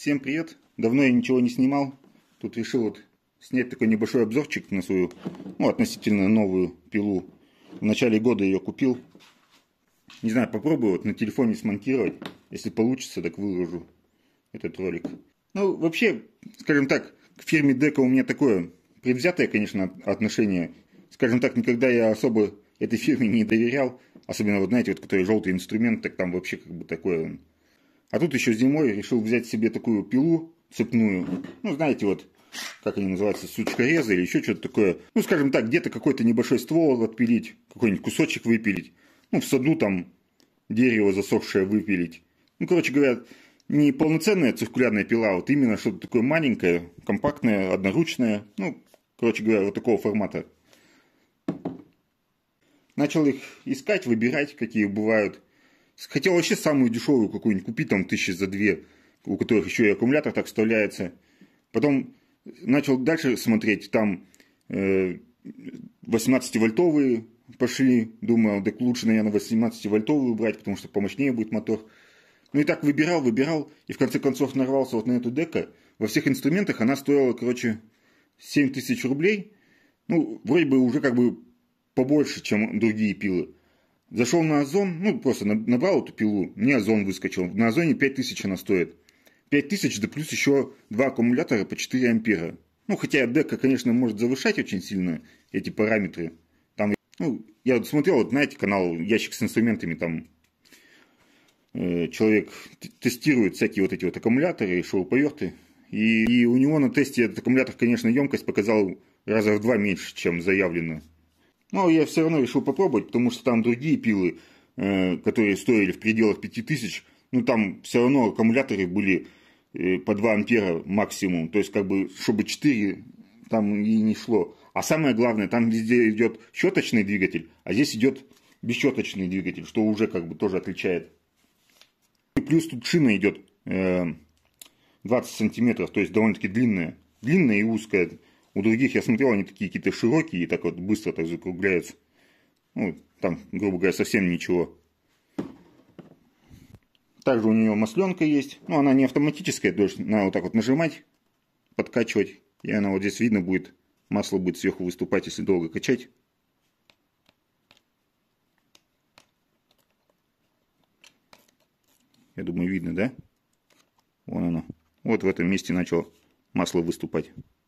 Всем привет! Давно я ничего не снимал. Тут решил вот снять такой небольшой обзорчик на свою, относительно новую пилу. В начале года ее купил. Не знаю, попробую вот на телефоне смонтировать. Если получится, так выложу этот ролик. Ну, вообще, скажем так, к фирме Деко у меня такое предвзятое, конечно, отношение. Скажем так, никогда я особо этой фирме не доверял. Особенно, вот знаете, вот который желтый инструмент, так там вообще как бы такое. А тут еще зимой решил взять себе такую пилу цепную. Ну, знаете, вот, как они называются, сучкорезы или еще что-то такое. Ну, скажем так, где-то какой-то небольшой ствол отпилить, какой-нибудь кусочек выпилить. Ну, в саду там дерево засохшее выпилить. Ну, короче говоря, не полноценная циркулярная пила, а вот именно что-то такое маленькое, компактное, одноручное. Ну, короче говоря, вот такого формата. Начал их искать, выбирать, какие бывают. Хотел вообще самую дешевую какую-нибудь купить, там 1000 за 2, у которых еще и аккумулятор так вставляется. Потом начал дальше смотреть, там 18-вольтовые пошли. Думаю, так лучше, наверное, 18-вольтовую брать, потому что помощнее будет мотор. Ну и так выбирал, и в конце концов нарвался вот на эту Деко. Во всех инструментах она стоила, 7000 рублей. Ну, вроде бы уже как бы побольше, чем другие пилы. Зашел на Озон, просто набрал эту пилу, мне Озон выскочил. На Озоне 5000 она стоит. 5000, да плюс еще 2 аккумулятора по 4 ампера. Ну, хотя Деко, конечно, может завышать очень сильно эти параметры. Там, я вот смотрел, вот, знаете, канал «Ящик с инструментами», там человек тестирует всякие вот эти вот аккумуляторы и шуруповерты. И у него на тесте этот аккумулятор, конечно, емкость показал раза в 2 меньше, чем заявлено. Но я все равно решил попробовать, потому что там другие пилы, которые стоили в пределах 5000, там все равно аккумуляторы были по 2 ампера максимум. То есть, чтобы 4 там и не шло. А самое главное, там везде идет щеточный двигатель, а здесь идет бесщеточный двигатель, что уже тоже отличает. И плюс тут шина идет 20 сантиметров, то есть довольно-таки длинная. Длинная и узкая. У других, я смотрел, они такие какие-то широкие и так вот быстро так закругляются. Там, грубо говоря, совсем ничего. Также у нее масленка есть. Она не автоматическая, то есть надо вот так вот нажимать, подкачивать. И она вот здесь видно будет, масло будет сверху выступать, если долго качать. Я думаю, видно, да? Вон оно. Вот в этом месте начало масло выступать.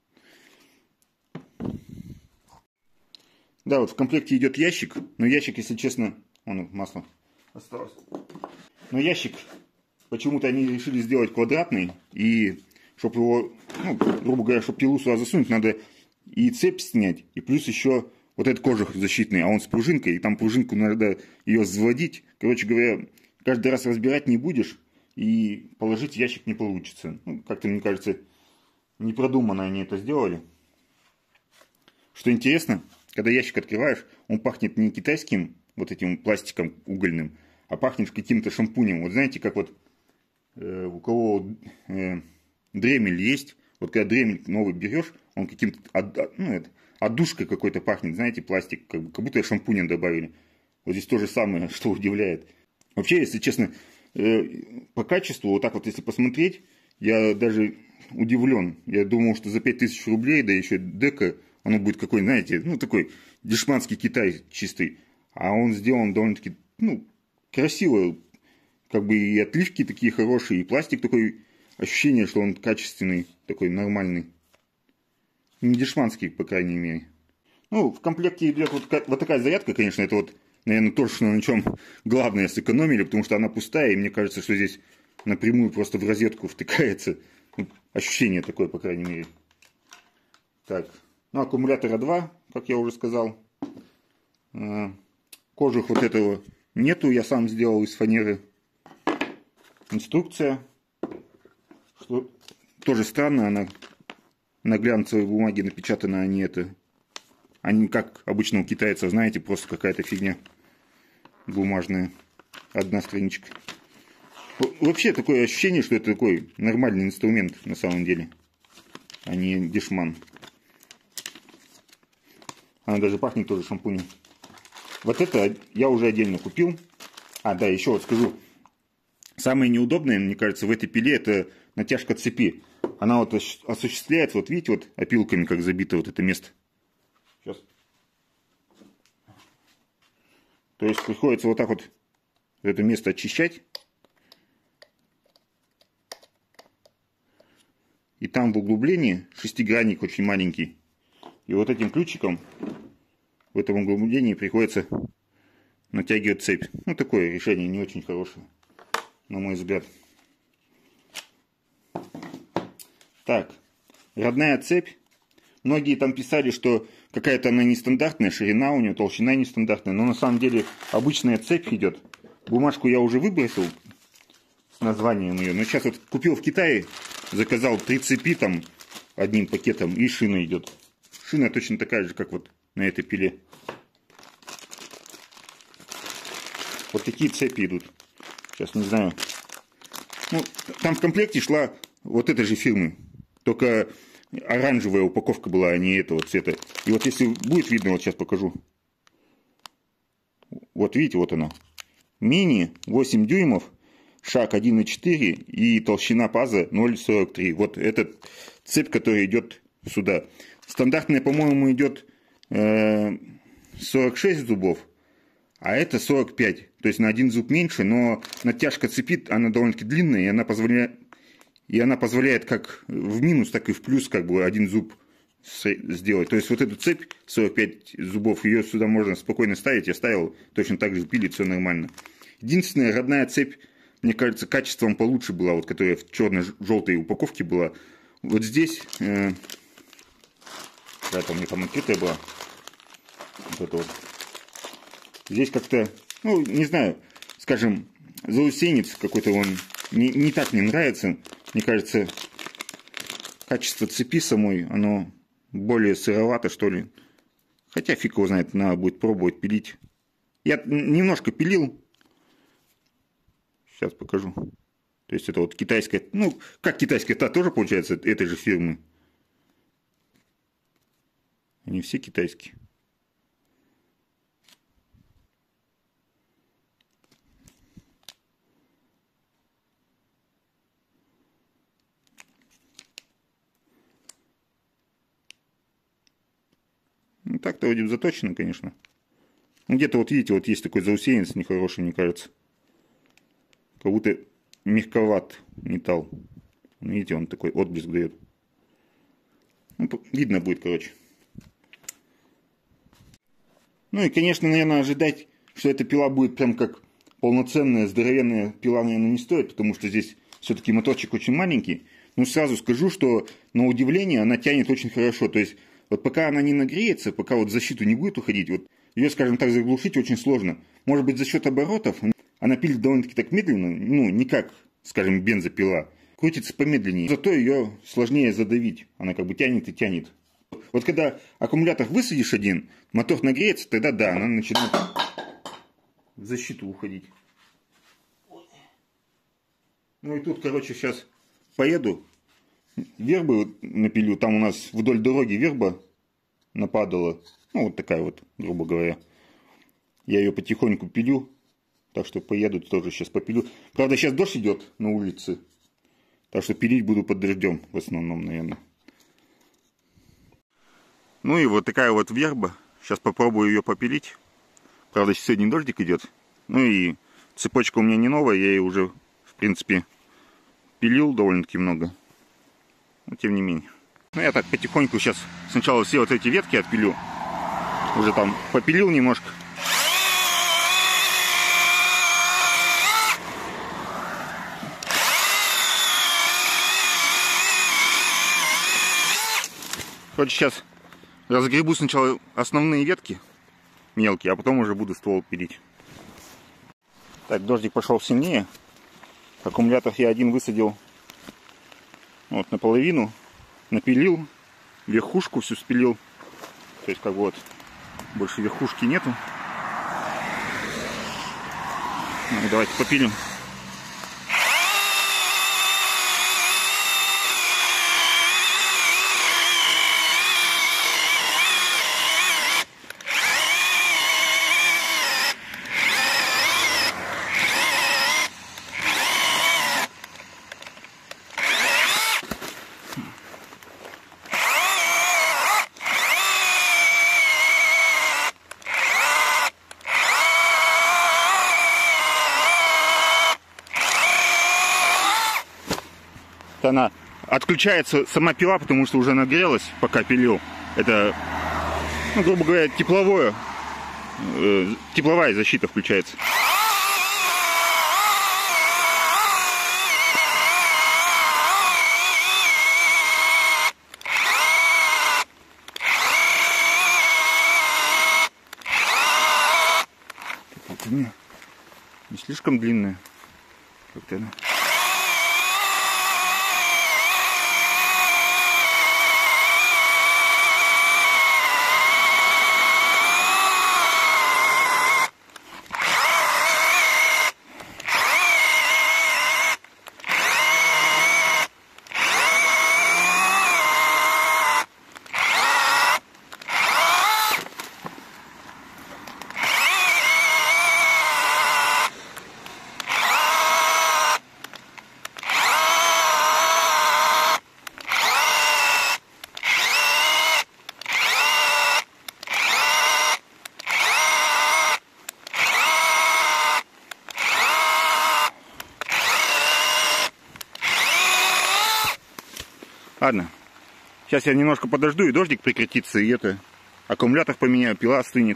Да, вот в комплекте идет ящик, но ящик, если честно, масло осталось. Но ящик почему-то они решили сделать квадратный, и чтобы его, грубо говоря, чтобы пилу сюда засунуть, надо и цепь снять, и плюс еще вот этот кожух защитный, а он с пружинкой, и там пружинку надо ее взводить. Короче говоря, каждый раз разбирать не будешь, и положить в ящик не получится. Как-то, мне кажется, непродуманно они это сделали. Что интересно, когда ящик открываешь, он пахнет не китайским вот этим пластиком угольным, а пахнет каким-то шампунем. Вот знаете, как вот у кого дремель есть, вот когда дремель новый берешь, он каким-то отдушкой какой-то пахнет, знаете, пластик, как будто шампунем добавили. Вот здесь то же самое, что удивляет. Вообще, если честно, по качеству, вот так вот если посмотреть, я даже удивлен. Я думал, что за 5000 рублей, да еще Деко, оно будет какой, знаете, такой дешманский Китай чистый. А он сделан довольно-таки, красиво. И отливки такие хорошие, и пластик такой, ощущение, что он качественный, такой нормальный. Не дешманский, по крайней мере. В комплекте идет вот такая зарядка, конечно, это вот, наверное, то, что на чем главное сэкономили, потому что она пустая, и мне кажется, что здесь напрямую просто в розетку втыкается. Ощущение такое, по крайней мере. Так. Аккумулятора 2, как я уже сказал. Кожух вот этого нету, я сам сделал из фанеры. Инструкция. Что тоже странно, она на глянцевой бумаге напечатана, а не как обычно у китайцев, знаете, просто какая-то фигня бумажная. Одна страничка. Вообще такое ощущение, что это такой нормальный инструмент на самом деле, а не дешман. Она даже пахнет тоже шампунем. Вот это я уже отдельно купил. Да, еще вот скажу. Самое неудобное, мне кажется, в этой пиле, это натяжка цепи. Она вот осуществляется, вот видите, вот опилками, как забито вот это место. Сейчас. То есть приходится вот так вот это место очищать. И там в углублении шестигранник очень маленький. И вот этим ключиком в этом углублении приходится натягивать цепь. Ну, такое решение не очень хорошее, на мой взгляд. Так, родная цепь. Многие там писали, что какая-то она нестандартная, ширина у нее, толщина нестандартная. Но на самом деле обычная цепь идет. Бумажку я уже выбросил с названием ее. Но сейчас вот купил в Китае, заказал 3 цепи там одним пакетом, и шина идет. Шина точно такая же, как вот на этой пиле. Вот такие цепи идут. Сейчас не знаю. Ну, там в комплекте шла вот этой же фирмы. Только оранжевая упаковка была, а не этого цвета. И вот если будет видно, вот сейчас покажу. Вот видите, вот она. Мини 8 дюймов, шаг 1,4 и толщина паза 0,43. Вот эта цепь, которая идет сюда. Стандартная, по-моему, идет 46 зубов, а это 45. То есть на один зуб меньше, но натяжка цепи, она довольно-таки длинная, и она позволяет как в минус, так и в плюс как бы один зуб сделать. То есть вот эту цепь 45 зубов, ее сюда можно спокойно ставить. Я ставил, точно так же пилит, все нормально. Единственная родная цепь, мне кажется, качеством получше была, вот которая в черно-желтой упаковке была. Вот здесь, какая-то у меня там открытая была. Вот это вот. Здесь как-то, ну, не знаю, скажем, заусенец какой-то, он не так мне нравится. Мне кажется, качество цепи самой, оно более сыровато, что ли. Хотя фиг его знает, надо будет пробовать пилить. Я немножко пилил. Сейчас покажу. То есть это вот китайская, ну, как китайская, та тоже получается этой же фирмы. Они все китайские. Ну, так-то вроде заточено, конечно. Ну, где-то вот видите, вот есть такой заусенец нехороший, мне кажется. Как будто мягковат металл. Видите, он такой отблеск дает. Ну, видно будет, короче. Ну и, конечно, наверное, ожидать, что эта пила будет прям как полноценная, здоровенная пила, наверное, не стоит, потому что здесь все-таки моторчик очень маленький. Но сразу скажу, что на удивление она тянет очень хорошо. То есть, вот пока она не нагреется, пока вот в защиту не будет уходить, вот ее, скажем так, заглушить очень сложно. Может быть, за счет оборотов она пилит довольно-таки так медленно, ну, не как, скажем, бензопила. Крутится помедленнее. Зато ее сложнее задавить. Она как бы тянет и тянет. Вот когда аккумулятор высадишь один, мотор нагреется, тогда да, она начинает в защиту уходить. Ну и тут, короче, сейчас поеду, вербы напилю. Там у нас вдоль дороги верба нападала. Ну, вот такая вот, грубо говоря. Я ее потихоньку пилю. Так что поеду, тоже сейчас попилю. Правда, сейчас дождь идет на улице. Так что пилить буду под дождем в основном, наверное. Ну и вот такая вот верба. Сейчас попробую ее попилить. Правда, сегодня дождик идет. Ну и цепочка у меня не новая. Я ее уже, в принципе, пилил довольно-таки много. Но тем не менее. Ну я так потихоньку сейчас сначала все вот эти ветки отпилю. Уже там попилил немножко. Короче, сейчас разгребу сначала основные ветки мелкие, а потом уже буду ствол пилить. Так, дождик пошел сильнее. Аккумулятор я один высадил вот наполовину. Напилил. Верхушку всю спилил. То есть как вот больше верхушки нету. Ну, давайте попилим. она отключается сама пила, потому что уже нагрелась, пока пилил. Это, ну, грубо говоря, тепловая защита включается. Это не слишком длинная. Как-то она. Ладно, сейчас я немножко подожду, и дождик прекратится, и это, аккумулятор поменяю, пила остынет.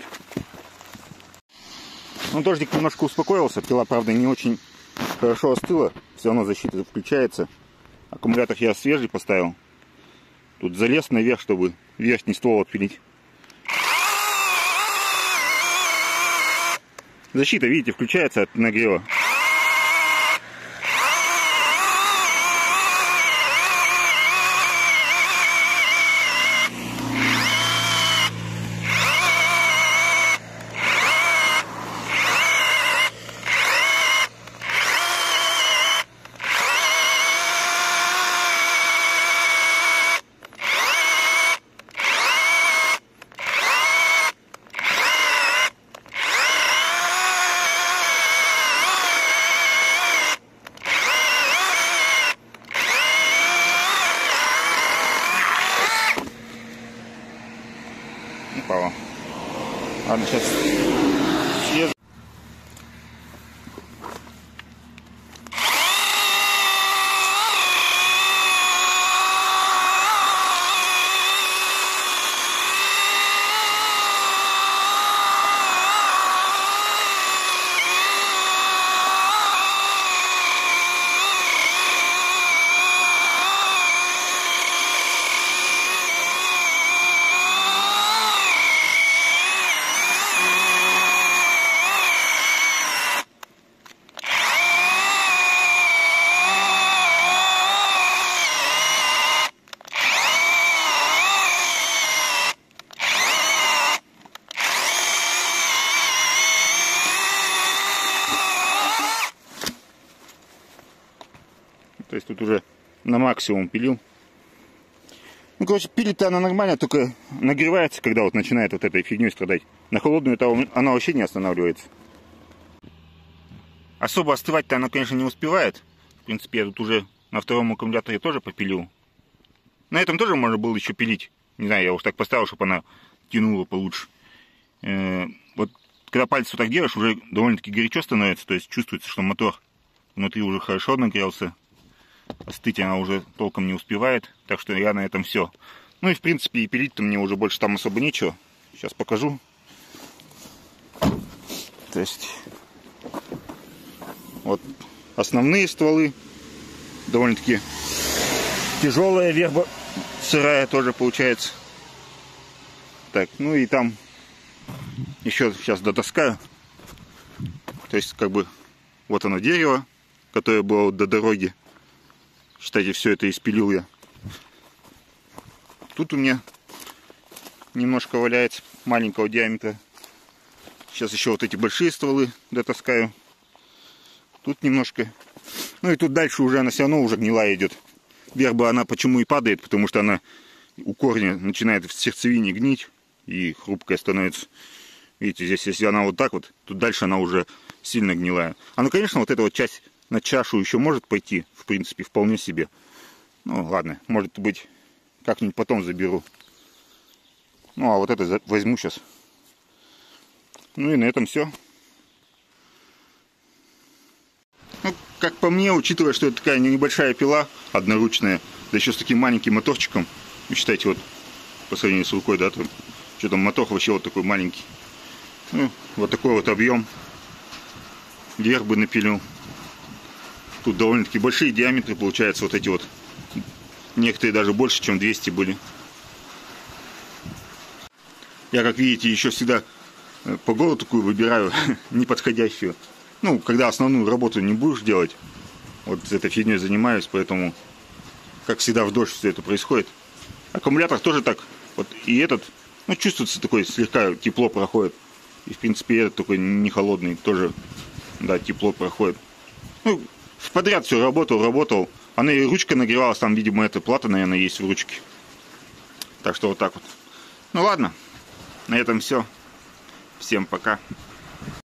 Ну, дождик немножко успокоился, пила, правда, не очень хорошо остыла, все равно защита включается. Аккумулятор я свежий поставил. Тут залез наверх, чтобы верхний ствол отпилить. Защита, видите, включается от нагрева. Упала. Ладно, сейчас съезжу. То есть тут уже на максимум пилил. Ну, короче, пилит-то она нормально, только нагревается, когда вот начинает вот этой фигней страдать. На холодную она вообще не останавливается. Особо остывать-то она, конечно, не успевает. В принципе, я тут уже на втором аккумуляторе тоже попилил. На этом тоже можно было еще пилить. Не знаю, я уж так поставил, чтобы она тянула получше. Вот когда пальцы вот так делаешь, уже довольно-таки горячо становится. То есть чувствуется, что мотор внутри уже хорошо нагрелся. Остыть она уже толком не успевает, так что я на этом все. Ну и в принципе и пилить-то мне уже больше там особо нечего. Сейчас покажу. То есть вот основные стволы, довольно-таки тяжелая верба, сырая тоже получается. Так, ну и там еще сейчас дотаскаю. То есть как бы вот оно дерево, которое было вот до дороги. Считайте, все это испилил я. Тут у меня немножко валяется маленького диаметра. Сейчас еще вот эти большие стволы дотаскаю. Тут немножко. Ну и тут дальше уже она все равно уже гнилая идет. Верба она почему и падает, потому что она у корня начинает в сердцевине гнить и хрупкая становится. Видите, здесь если она вот так вот, то дальше она уже сильно гнилая. А ну конечно вот эта вот часть на чашу еще может пойти, в принципе, вполне себе. Ну, ладно, может быть, как-нибудь потом заберу. Ну, а вот это возьму сейчас. Ну и на этом все. Ну, как по мне, учитывая, что это такая небольшая пила, одноручная, да еще с таким маленьким моторчиком, вы считайте, вот по сравнению с рукой, да, там, что там мотор вообще вот такой маленький. Ну, вот такой вот объем. Вверх бы напилил. Тут довольно-таки большие диаметры получаются, вот эти вот. Некоторые даже больше, чем 200 были. Я, как видите, еще всегда погоду такую выбираю, неподходящую. Ну, когда основную работу не будешь делать. Вот этой фигней занимаюсь, поэтому, как всегда, в дождь все это происходит. Аккумулятор тоже так. Вот и этот, ну, чувствуется такой, слегка тепло проходит. И, в принципе, этот такой не холодный, тоже, да, тепло проходит. Ну, в подряд все работал. Она и ручка нагревалась, там, видимо, эта плата, наверное, есть в ручке. Так что вот так вот. Ну ладно, на этом все. Всем пока.